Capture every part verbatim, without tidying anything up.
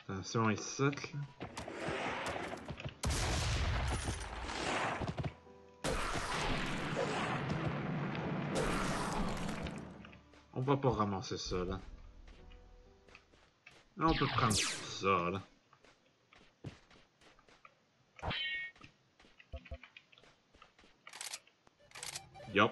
Attention ici, là. On va pas ramasser ça, là. Là, on peut prendre ça, là. Yup.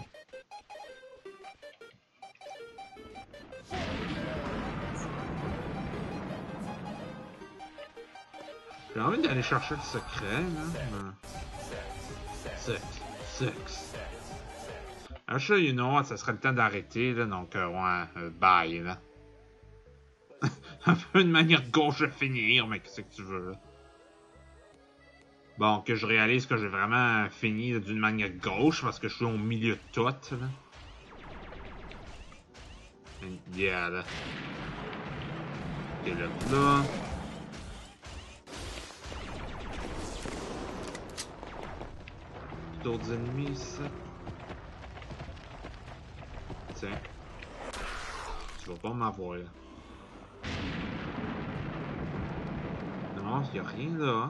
J'ai envie d'aller chercher le secret, là. Sex. Sex. Actually, you know what, ça serait le temps d'arrêter, là, donc, euh, ouais, euh, bye, là. Un peu une manière gauche de finir, mais qu'est-ce que tu veux, là? Bon, que je réalise que j'ai vraiment fini d'une manière gauche, parce que je suis au milieu de tout, là. Yeah, là. Ok, là, là. D'autres ennemis, ça. Tiens. Tu vas pas m'avoir, là. Non, y'a rien là.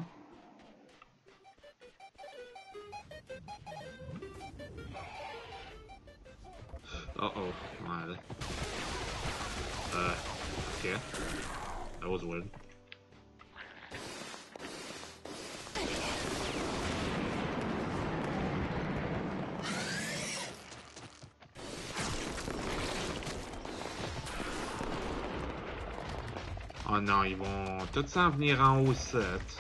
Oh oh, ouais, là. Euh, ok. That was weird. Oh non, ils vont tous s'en venir en haut sept.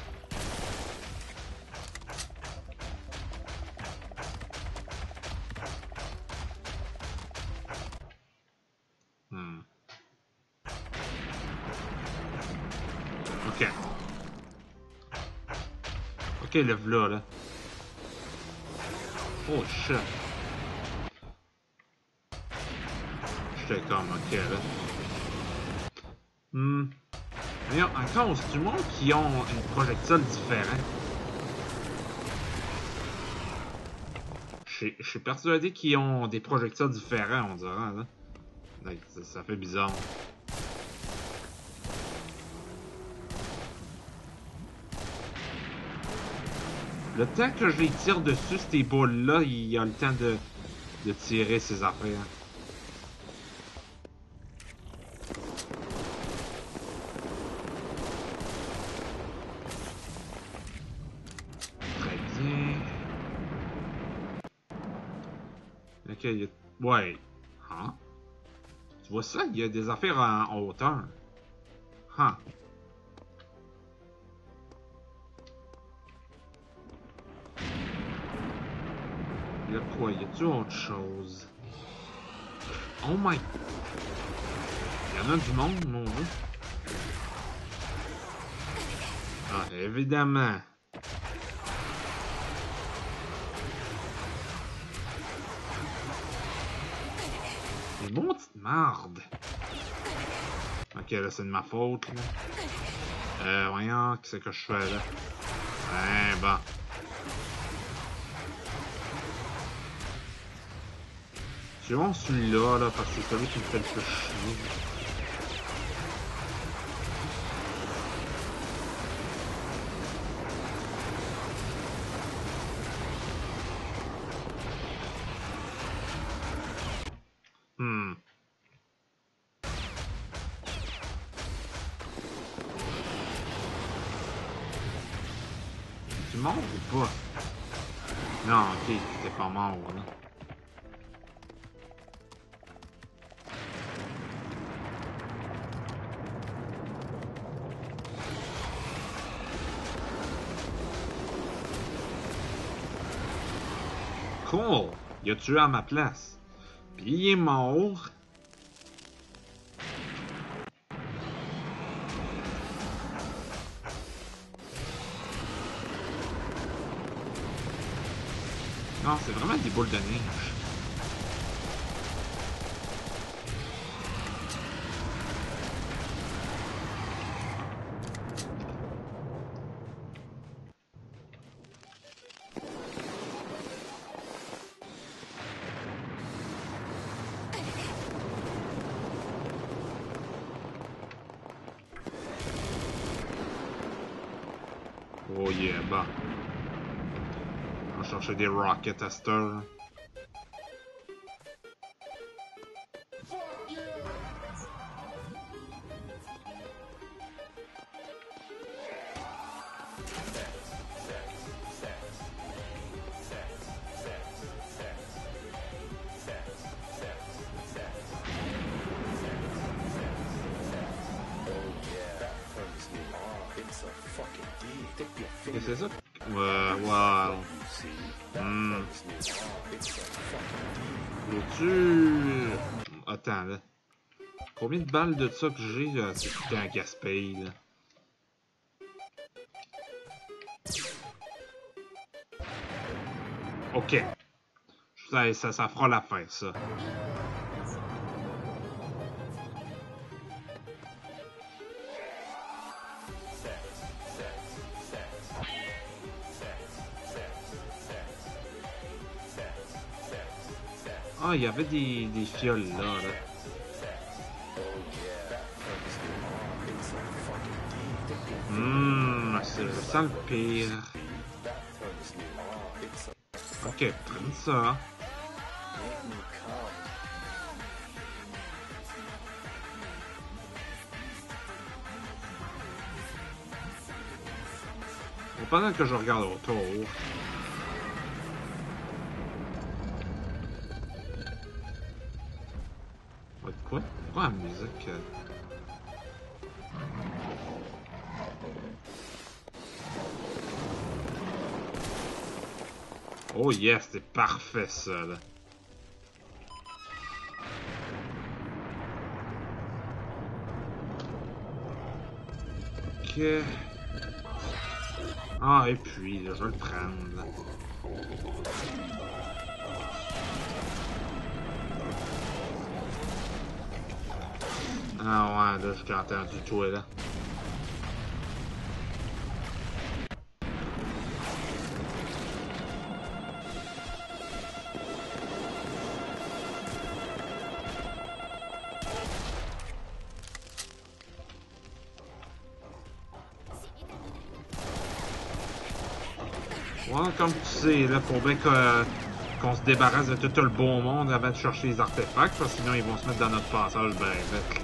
Hmm. Ok. Ok, lève-là, là. Oh shit. J'étais comme, ok, là. Hmm. Mais encore, c'est du monde qui ont une projectile différente. Je suis persuadé qu'ils ont des projectiles différents, on dirait, là. Like, ça, ça fait bizarre. Le temps que je les tire dessus, ces boules-là, il y a le temps de, de tirer ces affaires. Très bien. Ok, il y a... Ouais. Hein? Tu vois ça? Il y a des affaires en, en hauteur. Huh. Il y a quoi? Il y a-tu autre chose? Oh my... Il y en a du monde, mon dieu. Ah, évidemment. Mais mon petite marde. Ok, là, c'est de ma faute, là. Euh, voyons, qu'est-ce que je fais, là? Ouais, bon. C'est vraiment celui-là, là, parce que c'est celui qui me fait le plus chier. Hmm. Tu mort ou pas? Non, ok, t'es pas mort, là. Cool! Il a tué à ma place. Puis il est mort. Non, c'est vraiment des boules de neige. Oh yeah, bah. On va chercher des rockets à cette heure. C'est ça? Ouais, wow. Hmm. Veux-tu... Attends, là. Combien de balles de ça que j'ai, là? C'est tout un gaspille, là. Ok. Ça, ça, ça fera l'affaire, ça. Ah, il y avait des, des fioles là, là. Hum, c'est ça le pire. Ok, prends ça. Bon, pendant que je regarde autour. Quoi? Pourquoi la musique? Oh yes, c'est parfait ça là. Ok. Ah, et puis, là, je vais le prendre. Là. Ah ouais, là, je t'ai entendu toi là. Ouais, comme tu sais, là, faut bien qu'on se débarrasse de tout le beau monde avant de chercher les artefacts, parce que sinon ils vont se mettre dans notre passage ben vite.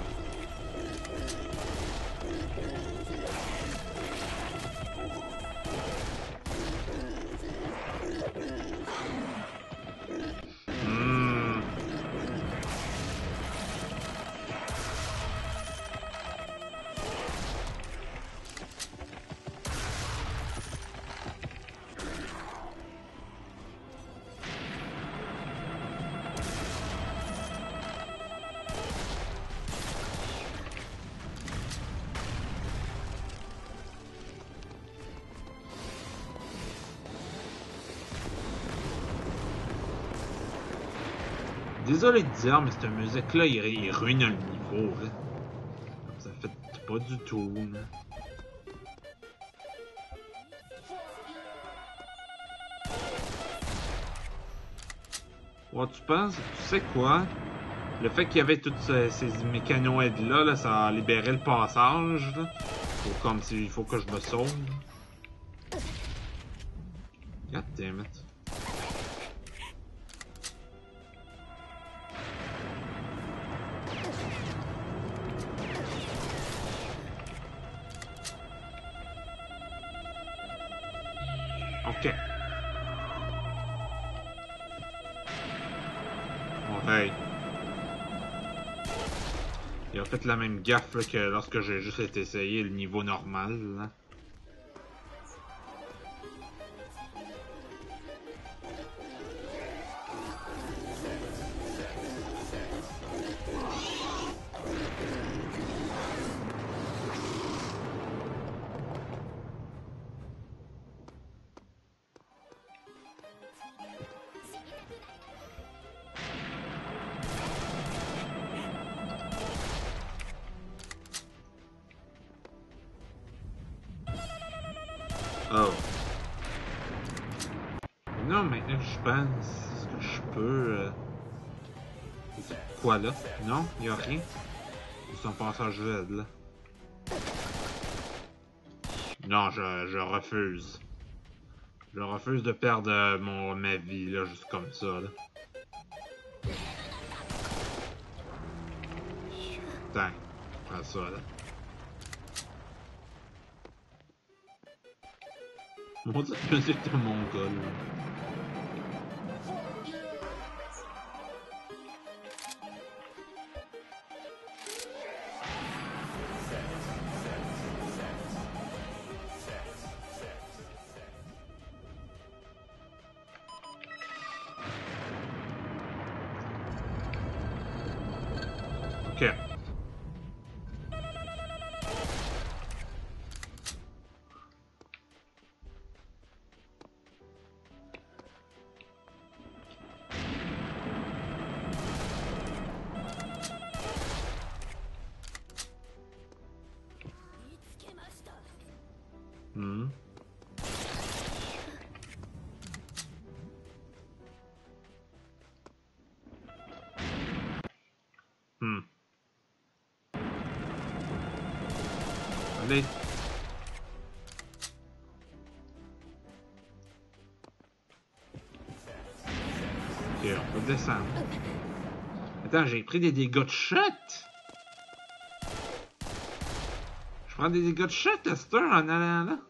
Désolé de dire, mais cette musique-là, il, il ruine le niveau, là. Ça fait pas du tout, là. Ouais, tu penses, tu sais quoi? Le fait qu'il y avait toutes ces, ces mécanoïdes-là, là, ça a libéré le passage, là. Faut comme s'il faut que je me sauve. God damn it. Ok. Bon, hey. Il a fait la même gaffe là, que lorsque j'ai juste été essayé le niveau normal, là. Oh. Non, maintenant que je pense, est-ce que je peux... Euh... Quoi là? Non? Y'a rien? C'est un passage vide là. Non, je, je refuse. Je refuse de perdre mon, ma vie, là, juste comme ça, là. Putain, prends ça, là. Mon dieu, musique de mongol, là. Ok. Hmm. Hmm. Allez. Ok, on peut descendre. Attends, j'ai pris des dégâts de shot. Je prends des dégâts de shot à cette heure en allant là.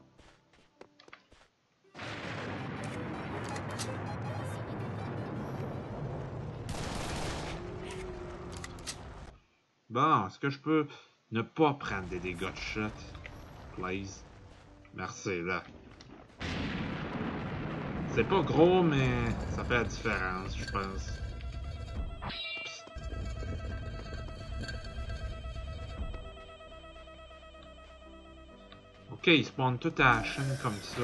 Bon, est-ce que je peux ne pas prendre des dégâts de shot? Please. Merci, là. C'est pas gros, mais ça fait la différence, je pense. Psst. Ok, ils spawnent tout à la chaîne comme ça.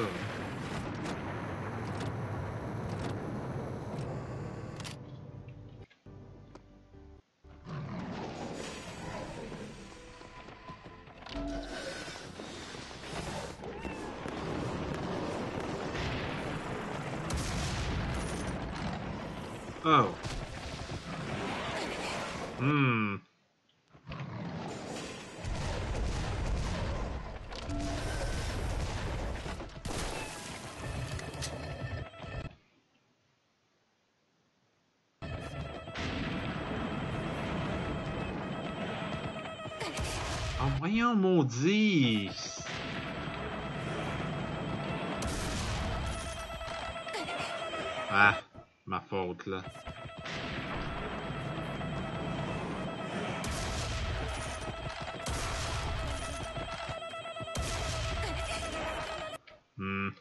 Oh. Hmm. Oh, voyons, maudit! Ah, ma faute, là. Hmm.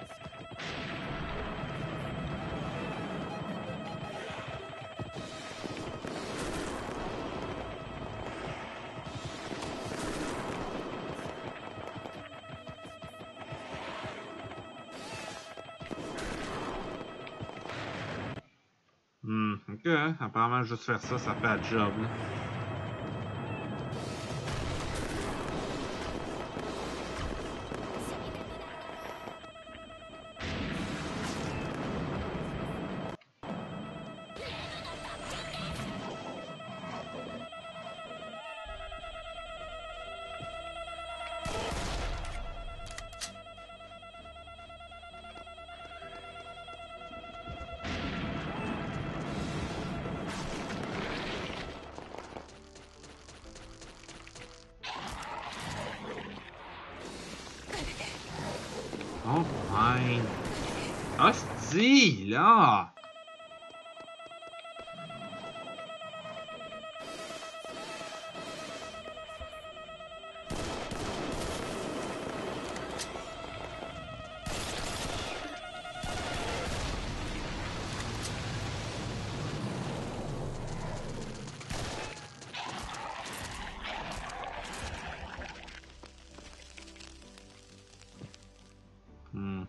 Hmm, ok, hein? Apparemment, juste faire ça, ça fait la job, là. Oh, fine. Hostie, là! Hmm.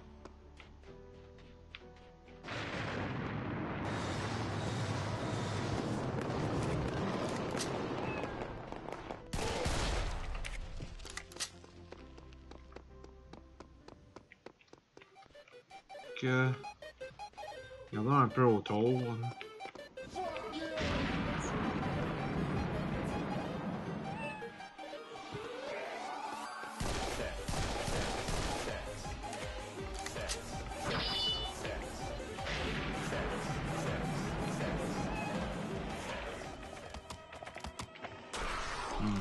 Que... Regardons un peu autour. Hmm.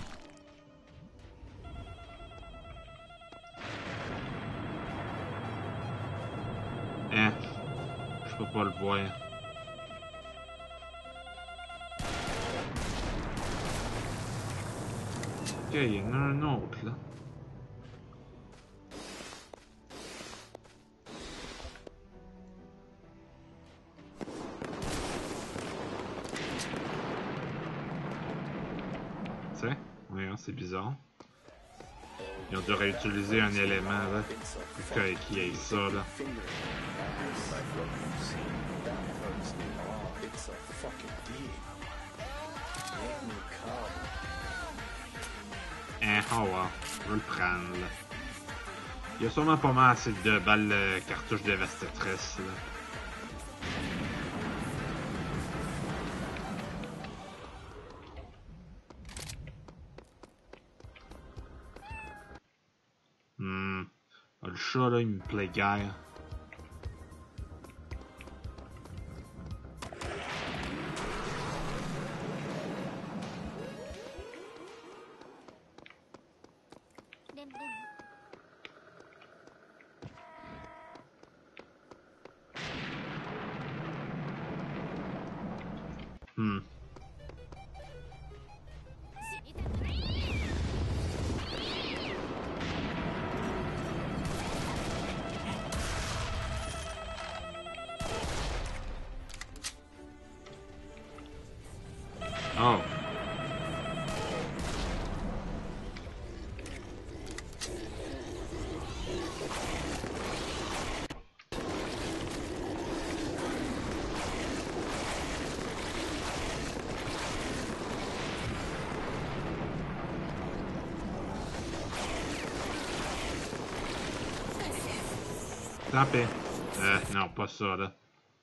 Hein. Je peux pas le voir. Ok, il y en a un autre là. Tiens, voyons, c'est bizarre. Ils ont dû réutiliser un élément là. Pour qu'il y ait ça là. Hein, oh wow, je vais le prendre là. Il y a sûrement pas mal assez de balles euh, cartouches dévastatrices là. Hmm. Ah, le chat là, il me plaît guère. Hmm. Oh. Tapé. Euh, non, pas ça là.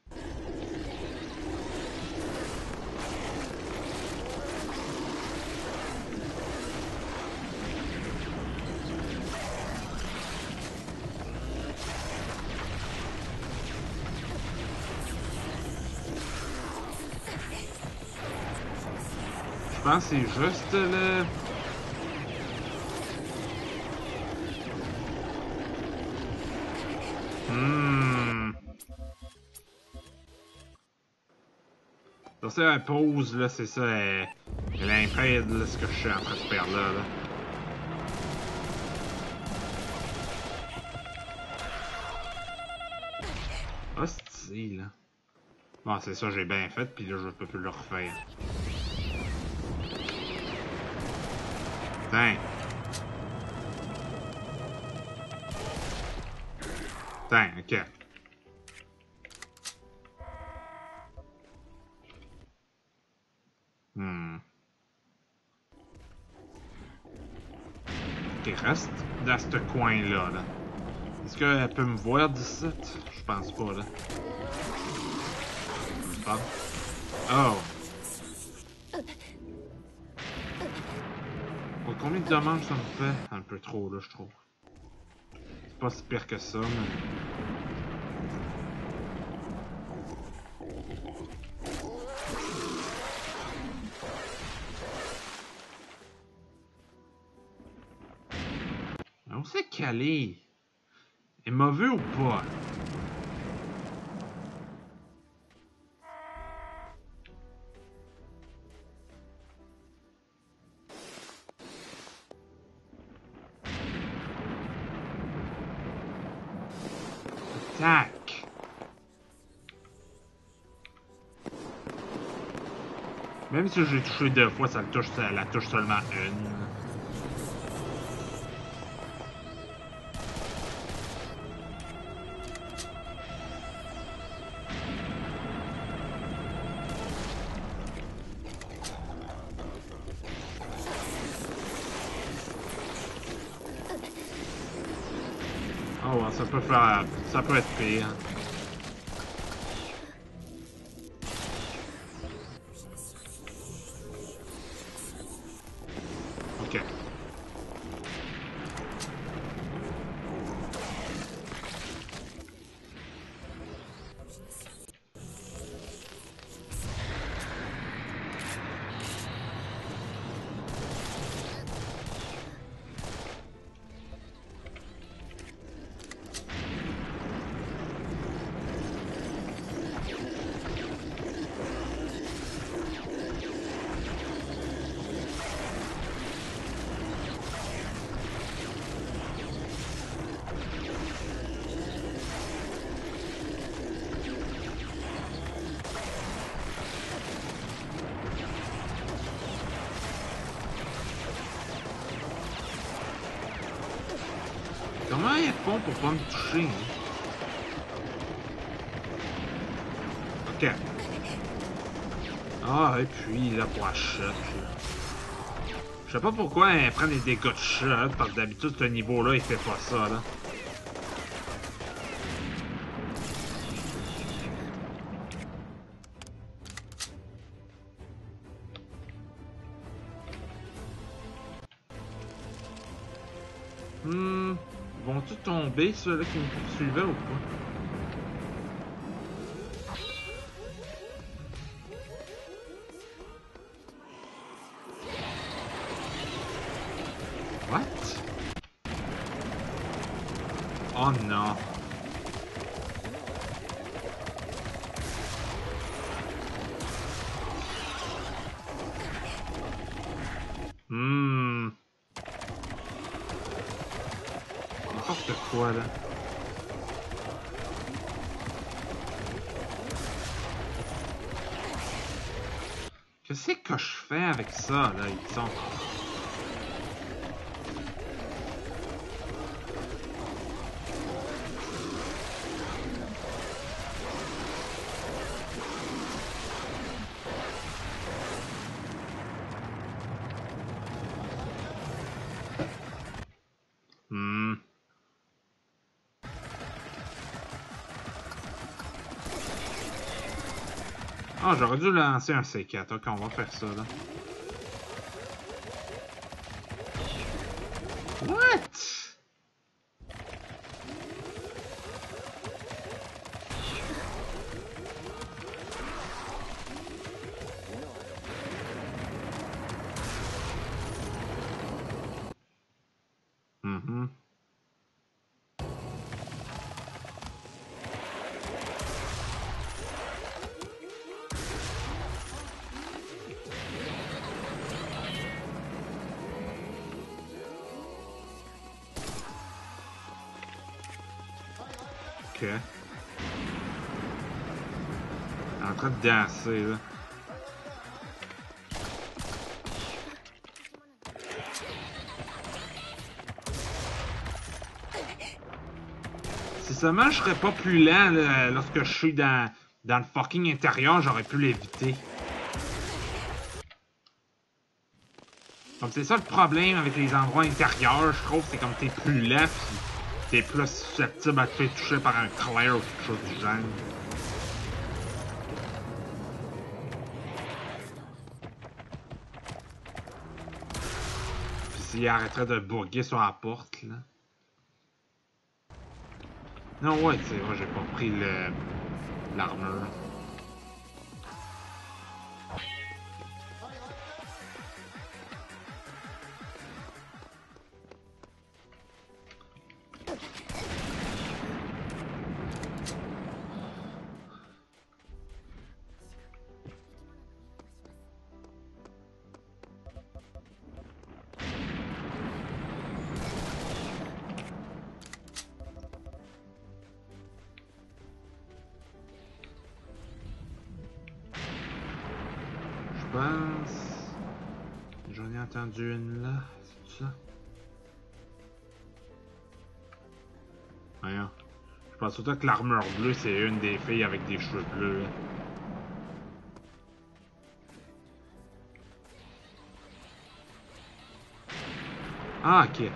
Je pense que c'est juste le... Hmm. Ça c'est la pause là, c'est ça. Elle, elle impède là, ce que je suis en train de faire là. là. Hostie là. Bon, c'est ça, j'ai bien fait, puis là je peux plus le refaire. Tiens. Tiens, ok. Hmm. Ok, reste dans ce coin-là. Là. Est-ce qu'elle peut me voir d'ici? Je pense pas, là. Ah. Oh. Bon, combien de dommages ça me fait? Un peu trop, là, je trouve. C'est pas si pire que ça, mais... On s'est calé. Elle m'a vu ou pas? Tac. Même si j'ai touché deux fois, ça le touche, ça la touche seulement une. Oh ouais, ça peut faire... ça peut être pire. Ok. ils font pour pas me toucher? Hein? Ok. Ah, et puis, là, pour la shot, là. Je sais pas pourquoi elle prend des dégâts de shot, parce que d'habitude, ce niveau-là, il fait pas ça, là. Hmm. Vont-tu tomber, ceux-là qui me poursuivaient ou pas? What? Oh non. Hmm. N'importe quoi, là. Qu'est-ce que je fais avec ça, là? Ils sont... Hmm. Ah, oh, j'aurais dû lancer un C quatre. Ok, on va faire ça, là. What? Mm-hmm. Ok. En train de danser, là. Si seulement je serais pas plus lent là, lorsque je suis dans, dans le fucking intérieur, j'aurais pu l'éviter. Comme c'est ça le problème avec les endroits intérieurs, je trouve, c'est comme t'es plus lent pis t'es plus susceptible à te faire toucher par un clair ou quelque chose du genre. Pis s'il arrêterait de bourguer sur la porte, là. Non, ouais, c'est vrai, j'ai pas pris le l'armure. Je pense... J'en ai entendu une là, c'est ça? Voyons. Je pense surtout que l'armure bleue, c'est une des filles avec des cheveux bleus. Là. Ah, ok.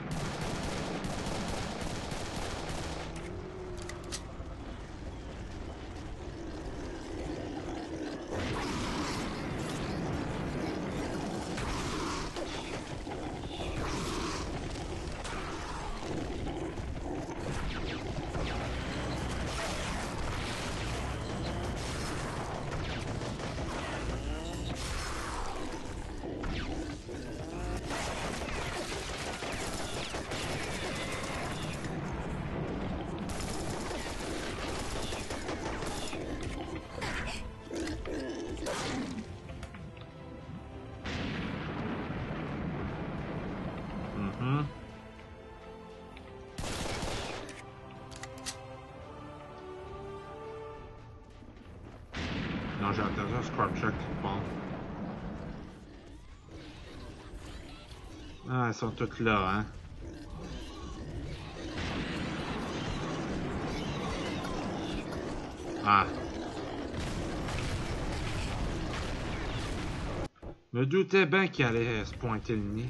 Mm-hmm. Non, j'ai entendu un scrub check qui part. Ah, elles sont toutes là, hein. Ah. Me doutais bien qu'il allait se pointer le nez.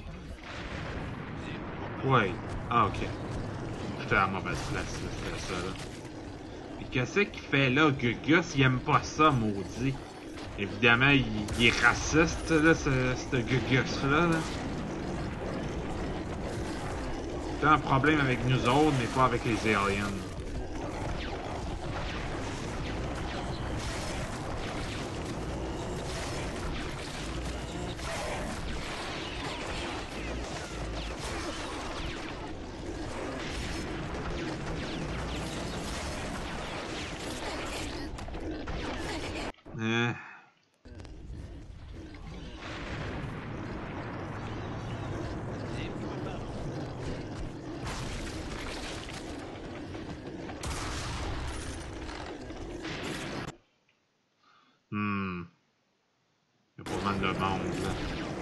Ouais. Ah, ok. J'étais à la mauvaise place, là, c'était ça, là. Et qu'est-ce qu'il fait là, Gugus? Il aime pas ça, maudit. Évidemment, il, il est raciste, là, ce, ce Gugus-là, là. C'est un problème avec nous autres, mais pas avec les aliens. Euh... Hmm. Il y a pas mal de monde, là.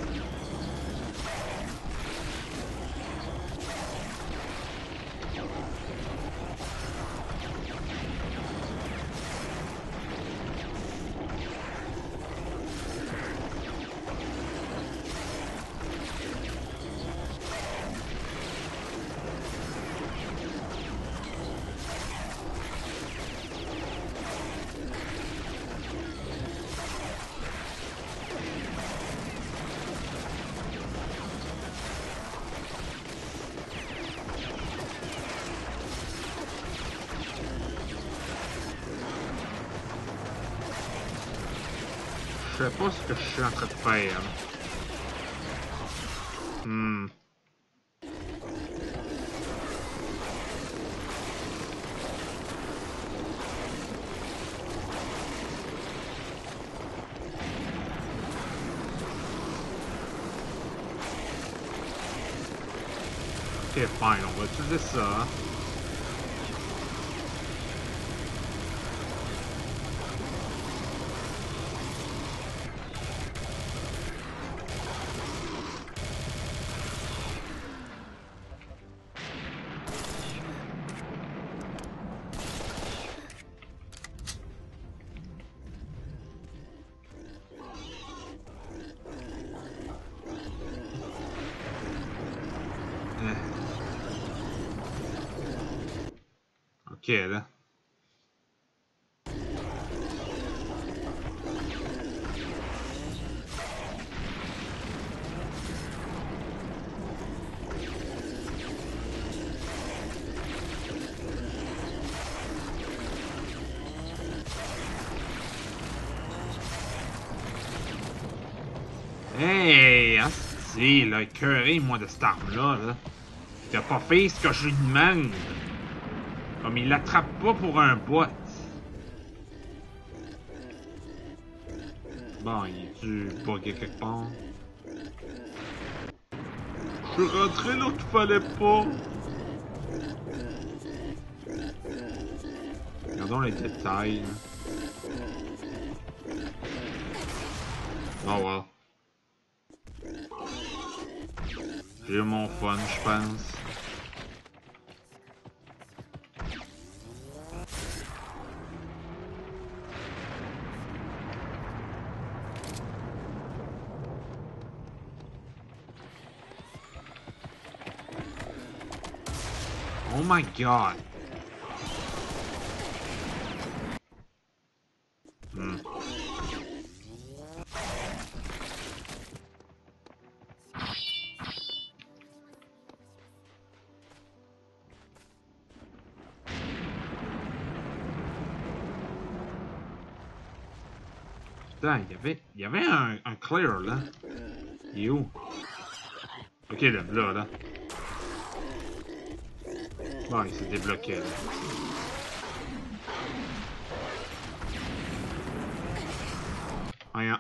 Je sais pas ce que je suis en train de faire. Hmm. Ok, fine, on va utiliser ça. Ok, là. Hey, asti, là, écœuré, moi, de cette arme-là, là. T'as pas fait ce que je lui demande. Comme il l'attrape pas pour un bot. Bon, il est-tu bugué quelque part? Je suis rentré là qu'il fallait pas. Regardons les détails, là. Oh well. J'ai eu mon fun, je pense. Oh my god. Hmm. Putain, il y avait, il y avait un, un clear, là. Il est où? Ok, là, là, là. Bon, il s'est débloqué, là. Rien.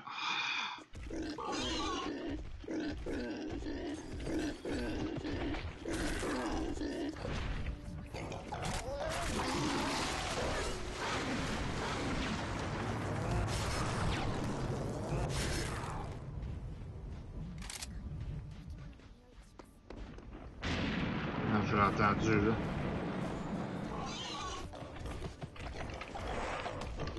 Non, je l'ai entendu, là.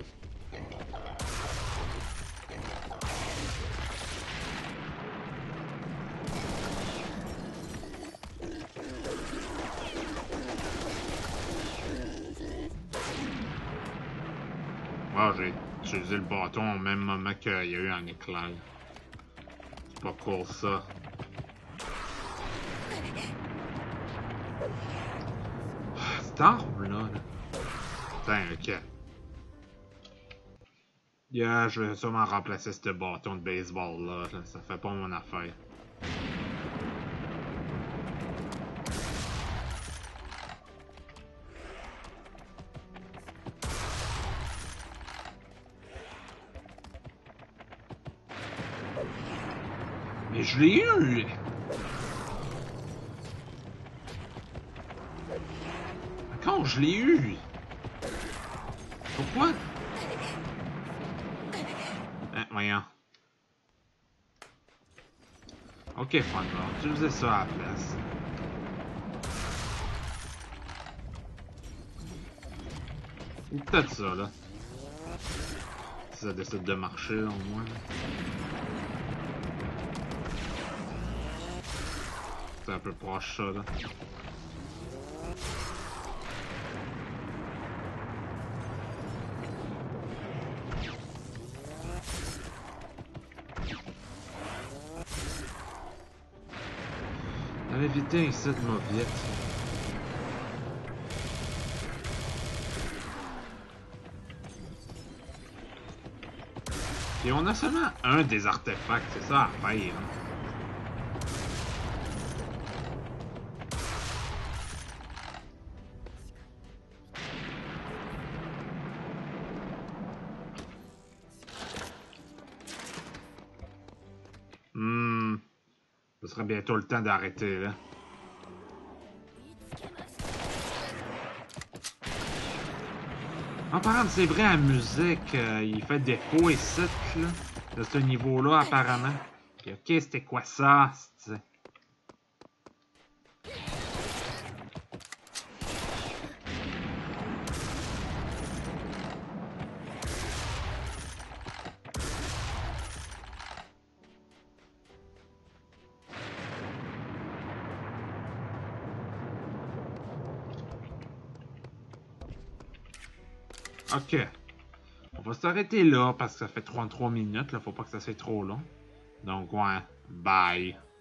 Ah, j'ai utilisé le bâton au même moment qu'il y a eu un éclair. C'est pas cool, ça. Cette arme-là, là. Putain, ok. Yeah, je vais sûrement remplacer ce bâton de baseball-là. Là. Ça fait pas mon affaire. Mais je l'ai eu! Quand je l'ai eu? Pourquoi? Eh, voyons. Ok, Fun, tu faisais ça à la place. Ou peut-être ça, là. Si ça décide de marcher, au moins. C'est un peu proche, ça, là. On avait évité un site mauvais. Et on a seulement un des artefacts, c'est ça à faire. Hein. Hmm. Ce sera bientôt le temps d'arrêter, là. En parlant de c'est vrai, la musique, euh, il fait défaut ici, là, de ce niveau-là, apparemment. Puis, ok, c'était quoi ça? C'était... Ok. On va s'arrêter là parce que ça fait trente-trois minutes. Là, faut pas que ça soit trop long. Donc, ouais. Bye.